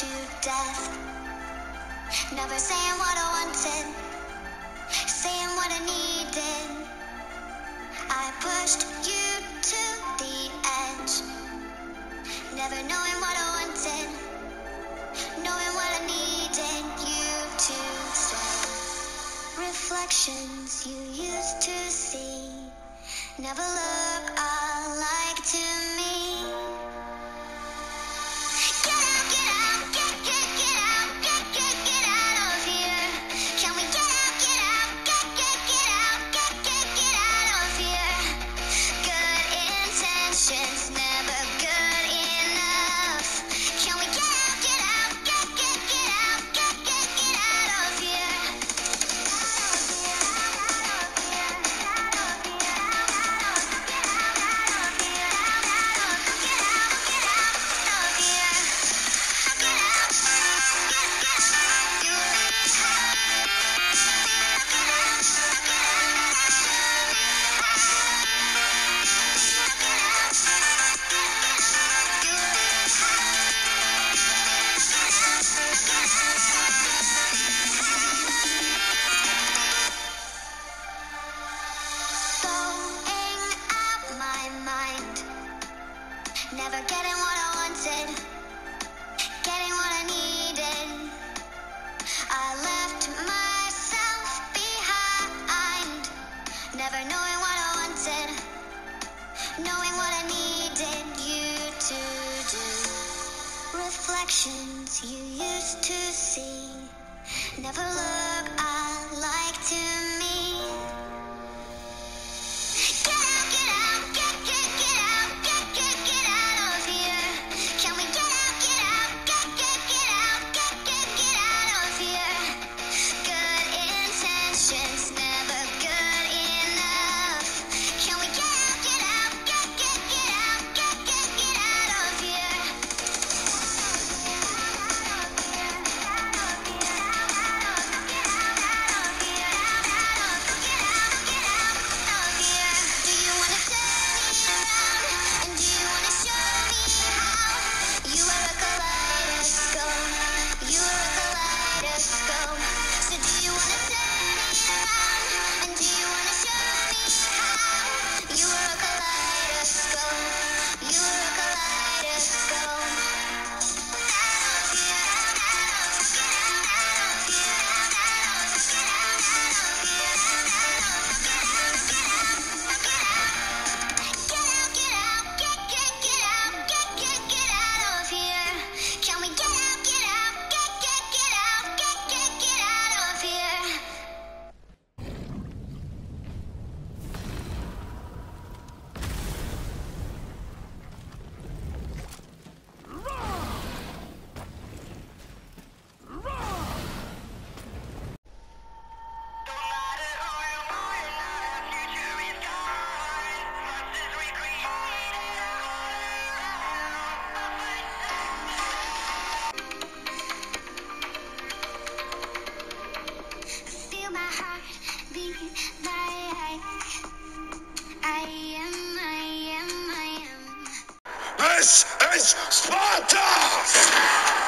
to death. Never saying what I wanted, saying what I needed. I pushed you to the edge, never knowing what I wanted, knowing what I needed you to say. Reflections you used to see never look alike to me. Get out, get out, get out, get out of here. Can we get out, get out, get out, get out of here? Good intentions, never good enough. Can we get out, get out, get out, get out of here? Throwing out my mind, never getting what I wanted, getting what I needed. I left myself behind, never knowing what I wanted, knowing what I needed you to do. Reflections you used to see never look alike to me. Get out, get out, get out, get out of here. Can we get out, get out, get out, get out of here? Good intentions, never good enough. Can we get out, get out, get out, get out of here? Do you wanna turn me around? And do you wanna show me how? You are a kaleidoscope. You are a kaleidoscope. So do you wanna turn me around? And do you wanna show me how? You are a kaleidoscope. You are a kaleidoscope. Get out, get out of here. Can we get out, get out, get out of here? Feel my heart beat like I am. This is Sparta!